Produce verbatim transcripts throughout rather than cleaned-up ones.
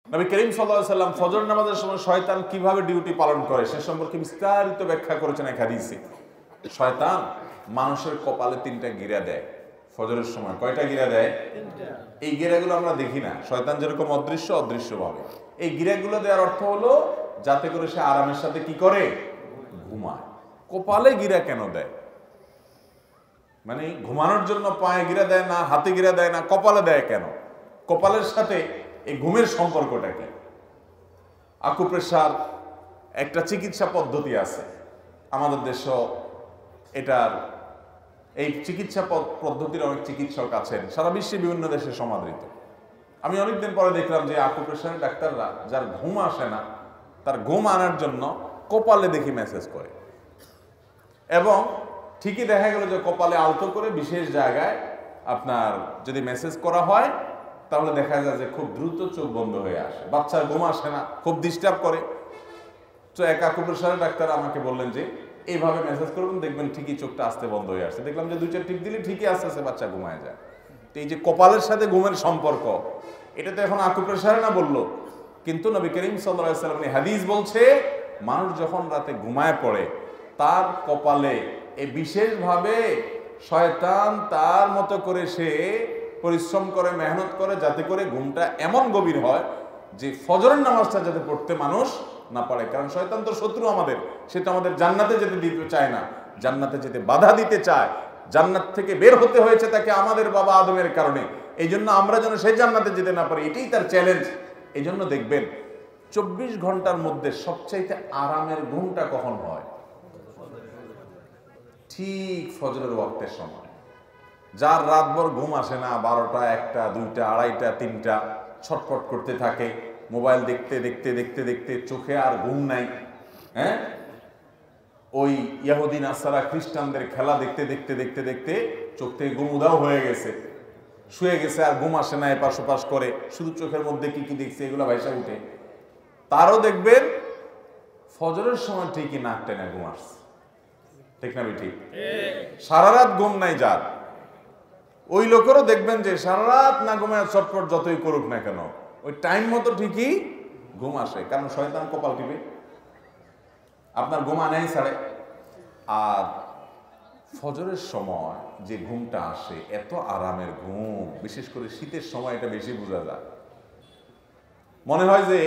নবী করিম সাল্লাল্লাহু আলাইহি সাল্লাম ফজর নামাজের সময় শয়তান কিভাবে ডিউটি পালন করে সে সম্পর্কে বিস্তারিত ব্যাখ্যা করেছেন এক হাদিসে। শয়তান মানুষের কপালে তিনটা গিরা দেয় ফজরের সময়। কয়টা গিরা দেয়? এই গিরাগুলো আমরা দেখি না। শয়তান যেরকম অদৃশ্য অদৃশ্য ভাবে এই গিরাগুলো দেওয়ার অর্থ হলো যাতে করে সে আরামের সাথে কি করে? ঘুমায়। কপালে গিরা কেন দেয়? মানে ঘুমানোর জন্য পায়ে গিরা দেয় না, হাতে গিরা দেয় না, কপালে দেয় কেন? কপালের সাথে এই ঘুমের সম্পর্কটা কি? আকুপ্রেশার একটা চিকিৎসা পদ্ধতি আছে আমাদের দেশে। এটার এই চিকিৎসা পদ্ধতির অনেক চিকিৎসক আছেন, সারা বিশ্বে বিভিন্ন দেশে সমাদৃত। আমি অনেকদিন পরে দেখলাম যে আকুপ্রেশারের ডাক্তাররা যার ঘুম আসে না তার ঘুম আনার জন্য কপালে দেখি মেসেজ করে, এবং ঠিকই দেখা গেল যে কপালে আলতো করে বিশেষ জায়গায় আপনার যদি মেসেজ করা হয় তাহলে দেখা যায় যে খুব দ্রুত চোখ বন্ধ হয়ে আসে। বাচ্চার ঘুম আসে না, খুব ডিস্টার্ব করে। তো এক আকুপ্রেশারের ডাক্তার আমাকে বললেন যে এইভাবে মেসেজ করবেন, দেখবেন ঠিকই চোখটা আস্তে বন্ধ হয়ে আসছে। দেখলাম যে দুই চার টিপ দিলে ঠিকই আস্তে আস্তে বাচ্চা ঘুমায় যায়। তো এই যে কপালের সাথে ঘুমের সম্পর্ক, এটা তো এখন আকুপ্রেশারে না বললো, কিন্তু নবী করিম সাল্লাল্লাহু আলাইহি সাল্লাম হাদিস বলছে মানুষ যখন রাতে ঘুমায় পড়ে তার কপালে এই বিশেষভাবে শয়তান তার মতো করে সে পরিশ্রম করে, মেহনত করে, যাতে করে ঘুমটা এমন গভীর হয় যে ফজরের নামাজটা যাতে পড়তে মানুষ না পারে। কারণ শয়তান তো শত্রু আমাদের, সে তো আমাদের জান্নাতে যেতে দিতে চায় না, জান্নাতে যেতে বাধা দিতে চায়। জান্নাত থেকে বের হতে হয়েছে তাকে আমাদের বাবা আদমের কারণে, এই জন্য আমরা যেন সেই জান্নাতে যেতে না পারি, এটাই তার চ্যালেঞ্জ। এই জন্য দেখবেন চব্বিশ ঘন্টার মধ্যে সবচাইতে আরামের ঘুমটা কখন হয়? ঠিক ফজরের ওয়াক্তের সময়। যার রাতভর ঘুম আসে না, বারোটা, একটা, দুইটা, আড়াইটা, তিনটা ছটফট করতে থাকে, মোবাইল দেখতে দেখতে দেখতে দেখতে চোখে আর ঘুম নাই, হ্যাঁ, ওই ইহুদি নাসারা খ্রিস্টানদের খেলা দেখতে দেখতে দেখতে দেখতে চোখ থেকে ঘুম উধাও হয়ে গেছে, শুয়ে গেছে, আর ঘুম আসে না, এপাশ ওপাশ করে শুধু চোখের মধ্যে কি কি দেখছে এগুলো ভাইসা উঠে। তারও দেখবেন ফজরের সময় ঠিকই নাক টেনে ঘুম আসছে। ঠিক না ঠিক? সারা রাত ঘুম নাই যার, ওই লোকেরও দেখবেন যে সারা রাত না ঘুমায় চটপট যতই করুক না কেন ওই টাইম মতো ঠিকই ঘুম আসে। কারণ শয়তান কপাল টিপে আপনার ঘুম আনেই ছাড়ে। আর ফজরের সময় যে ঘুমটা আসে এত আরামের ঘুম, বিশেষ করে শীতের সময় এটা বেশি বোঝা যায়। মনে হয় যে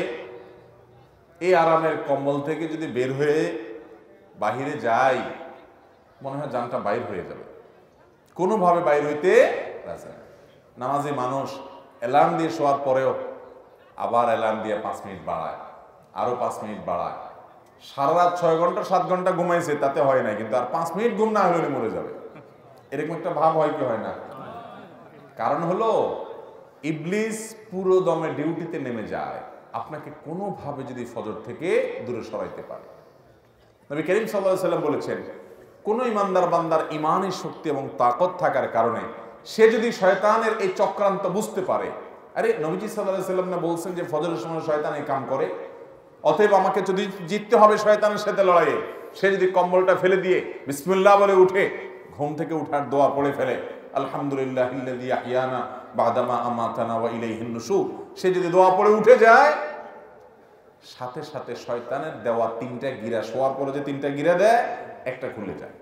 এই আরামের কম্বল থেকে যদি বের হয়ে বাহিরে যাই মনে হয় জানটা বাইর হয়ে যাবে, কোনোভাবে বাইর হইতে রাজি না। নামাজি মানুষ অ্যালার্ম দিয়ে শোয়ার পরেও আবার অ্যালার্ম দিয়ে পাঁচ মিনিট বাড়ায়, আরো পাঁচ মিনিট বাড়ায়। সারা রাত ছয় ঘন্টা সাত ঘন্টা ঘুমাইছে তাতে হয় নাই, কিন্তু আর পাঁচ মিনিট ঘুম না হলে মরে যাবে, এরকম একটা ভাব হয় কি হয় না? কারণ হলো ইবলিস পুরো দমে ডিউটিতে নেমে যায় আপনাকে কোনোভাবে যদি ফজর থেকে দূরে সরাইতে পারে। নবী করিম সাল্লাল্লাহু আলাইহি সাল্লাম বলেছেন কোন ইমানদার বান্দার ইমানের শক্তি এবং তাকত থাকার কারণে সে যদি শয়তানের এই চক্রান্ত বুঝতে পারে, আরে নবীজি সাল্লাল্লাহু আলাইহি সাল্লাম না বলছেন যে ফজরের সময় শয়তান এই কাম করে, অতএব আমাকে যদি জিততে হবে শয়তানের সাথে লড়াইয়ে, সে যদি কম্বলটা ফেলে দিয়ে বিসমিল্লাহ বলে উঠে ঘুম থেকে উঠার দোয়া পড়ে ফেলে, আলহামদুলিল্লাহিল্লাযী আহইয়ানা বা'দামা আমাতানা ওয়া ইলাইহিন নুশুর, সে যদি দোয়া পড়ে উঠে যায় সাথে সাথে শয়তানের দেওয়া তিনটা গিরা, শোয়ার পরে যে তিনটা গিরা দেয় একটা খুলে যায়।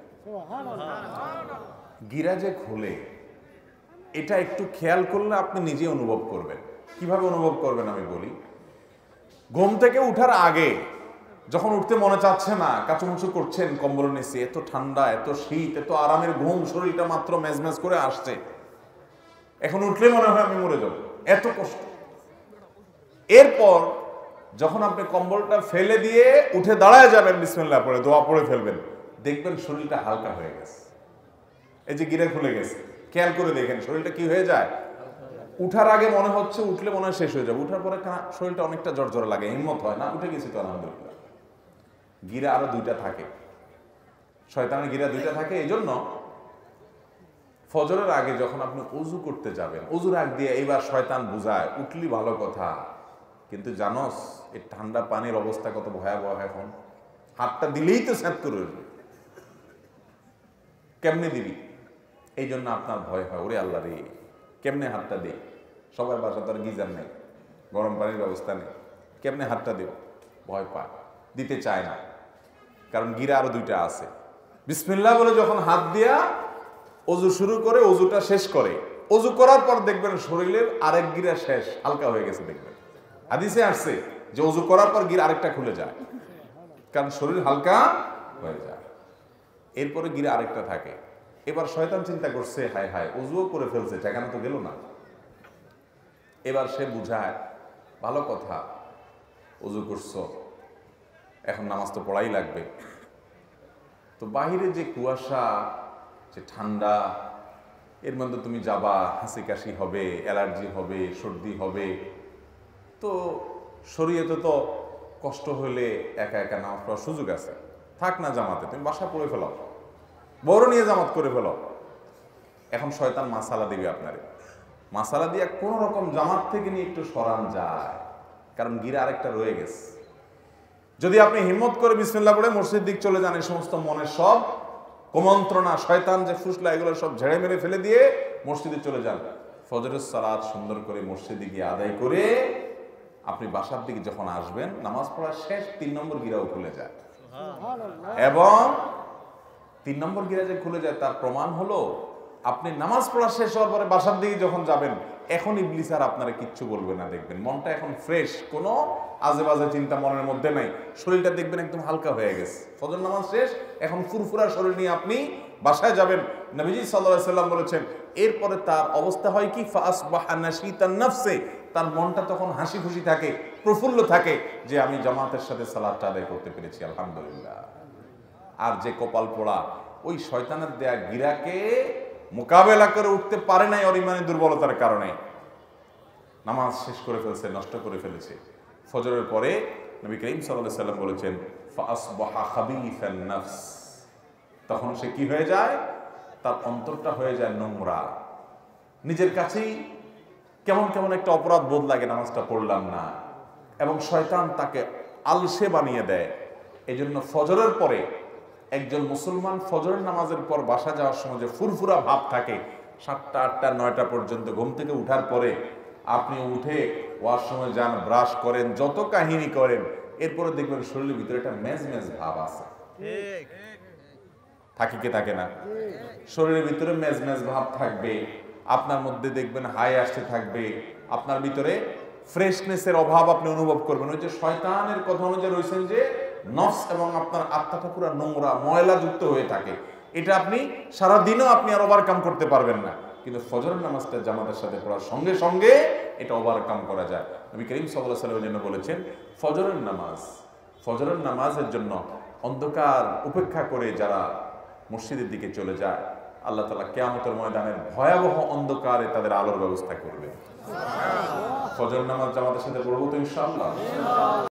গিরা যে খুলে এটা একটু খেয়াল করলে আপনি নিজে অনুভব করবেন। কিভাবে অনুভব করবেন আমি বলি। ঘুম থেকে উঠার আগে যখন উঠতে মনে চাচ্ছে না, কাচুমুচু করছেন কম্বলের নিচে, এত ঠান্ডা, এত শীত, এত আরামের ঘুম, শরীরটা মাত্র মেজমেজ করে আসছে, এখন উঠলে মনে হয় আমি মরে যাব, এত কষ্ট। এরপর যখন আপনি কম্বলটা ফেলে দিয়ে উঠে দাঁড়ায় যাবেন, বিসমিল্লাহ পড়ে দোয়া পড়ে ফেলবেন, দেখবেন শরীরটা হালকা হয়ে গেছে, এই যে গিরা খুলে গেছে। খেয়াল করে দেখেন শরীরটা কি হয়ে যায়। উঠার আগে মনে হচ্ছে উঠলে মনে হয় শেষ হয়ে যাবে, উঠার পরে শরীরটা অনেকটা জড়জড় লাগে, হিম্মত হয় না, উঠে গেছি তো আলহামদুলিল্লাহ। গিরা আরো দুইটা থাকে, শয়তানের গিরা দুইটা থাকে। এই জন্য ফজরের আগে যখন আপনি ওযু করতে যাবেন, ওযুর আগ দিয়ে এইবার শয়তান বুঝায় উঠলি ভালো কথা, কিন্তু জানোস এই ঠান্ডা পানির অবস্থা কত ভয়াবহ, এখন হাতটা দিলেই তো স্যাঁত করে উঠবে, কেমনে দিবি? এই জন্য আপনার ভয় হয়, ওরে আল্লাহ রে কেমনে হাতটা দে, সবার বাসা তার গিজার নেই, গরম পানির ব্যবস্থা নেই, কেমনে হাতটা দেব, ভয় পায়, দিতে চায় না, কারণ গিরা আরো দুইটা আছে। বিসমিল্লাহ বলে যখন হাত দিয়া অজু শুরু করে, অজুটা শেষ করে, অজু করার পর দেখবেন শরীরের আরেক গিরা শেষ, হালকা হয়ে গেছে। দেখবেন হাদিসে আসছে যে অজু করার পর গিরা আরেকটা খুলে যায়, কারণ শরীর হালকা হয়ে যায়। এরপরে গিরা আরেকটা থাকে। এবার শয়তান চিন্তা করছে, হায় হায় অজুও করে ফেলছে, ঠেকানো তো গেল না। এবার সে বুঝায়, ভালো কথা, অজু করছো, এখন নামাজ তো পড়াই লাগবে। তো বাহিরে যে কুয়াশা, যে ঠান্ডা, এর মধ্যে তুমি যাবা, হাসি কাশি হবে, অ্যালার্জি হবে, সর্দি হবে, তো শরীয়তে তো কষ্ট হলে একা একা নামাজ পড়ার সুযোগ আছে, থাক না জামাতে, তুমি বাসা পড়ে ফেলো, বড় নিয়ে জামাত করে ফেলো। এখন শয়তান মাসালা দিবে আপনারে, মাসালা দিয়ে কোন রকম জামাত থেকে নিয়ে একটু সরান যায়, কারণ গিরা আরেকটা রয়ে গেছে। যদি আপনি হিম্মত করে বিসমিল্লাহ পড়ে মসজিদ দিক চলে যান, এই সমস্ত মনের সব কুমন্ত্রণা, শয়তান যে ফুসলা, এগুলো সব ঝেড়ে মেরে ফেলে দিয়ে মসজিদে চলে যান। ফজরের সালাত সুন্দর করে মসজিদে গিয়ে আদায় করে আপনি বাসার দিকে যখন আসবেন, নামাজ পড়ার শেষ তিন নম্বর গিরাও খুলে যায়। এবং তিন নম্বর গিরা যে খুলে যায় তার প্রমাণ হলো, আপনি নামাজ পড়া শেষ হওয়ার পরে বাসার দিকে যখন যাবেন, এখন ইবলিস আর আপনারা কিচ্ছু বলবে না। দেখবেন মনটা এখন ফ্রেশ, কোনো আজে বাজে চিন্তা মনের মধ্যে নাই, শরীরটা দেখবেন একদম হালকা হয়ে গেছে। ফজর নামাজ শেষ, এখন ফুরফুরা শরীর নিয়ে আপনি বাসায় যাবেন। নবীজি সাল্লাল্লাহু আলাইহি সাল্লাম বলেছেন, এরপরে তার অবস্থা হয় কি, ফাসবাহা নাশীতান নাফসে, তার মনটা তখন হাসি খুশি থাকে, প্রফুল্ল থাকে, যে আমি জামাতের সাথে সালাতটা আদায় করতে পেরেছি, আলহামদুলিল্লাহ। আর যে কপাল পোড়া, ওই শয়তানের দেয়া গিরাকে মোকাবেলা করে উঠতে পারে নাই ওর ইমানের দুর্বলতার কারণে, নামাজ শেষ করে ফেলছে, নষ্ট করে ফেলেছে। ফজরের পরে নবী করিম সাল্লাল্লাহু আলাইহি সাল্লাম বলেছেন, ফাসবাহা খাবিসান নাফস, তখন সে কি হয়ে যায়, তার অন্তরটা হয়ে যায় নোংরা, নিজের কাছেই কেমন কেমন একটা অপরাধ বোধ লাগে, নামাজটা পড়লাম না, এবং শয়তান তাকে আলসে বানিয়ে দেয়। এই জন্য ফজরের পরে একজন মুসলমান ফজরের নামাজের পর বাসা যাওয়ার সময় যে ফুরফুরা ভাব থাকে, সাতটা আটটা নয়টা পর্যন্ত ঘুম থেকে উঠার পরে আপনি উঠে ওয়াশরুমে যান, ব্রাশ করেন, যত কাহিনী করেন, এরপরে দেখবেন শরীরের ভিতরে একটা মেজ মেজ ভাব আছে, থাকে কি থাকে না? শরীরের ভিতরে মেজ মেজ ভাব থাকবে, আপনার মধ্যে দেখবেন হাই আসতে থাকবে, আপনার ভিতরে ফ্রেশনেসের অভাব আপনি অনুভব করবেন। ওই যে শয়তানের কথা অনুযায়ী রয়েছেন যে নফস এবং আপনার আত্মাটা পুরো নোংরা ময়লা যুক্ত হয়ে থাকে, এটা আপনি সারাদিনও আপনি আর ওভারকাম করতে পারবেন না। কিন্তু ফজরের নামাজটা জামাতের সাথে পড়ার সঙ্গে সঙ্গে এটা ওভারকাম করা যায়। নবী করিম সাল্লাল্লাহু আলাইহি ওয়াসাল্লামের জন্য বলেছেন, ফজরের নামাজ, ফজরের নামাজের জন্য অন্ধকার উপেক্ষা করে যারা মসজিদের দিকে চলে যায়, আল্লাহ তাআলা কিয়ামতের ময়দানের ভয়াবহ অন্ধকারে তাদের আলোর ব্যবস্থা করবে। ফজর নামাজ জামাতের সাথে পড়বো তো ইনশাআল্লাহ।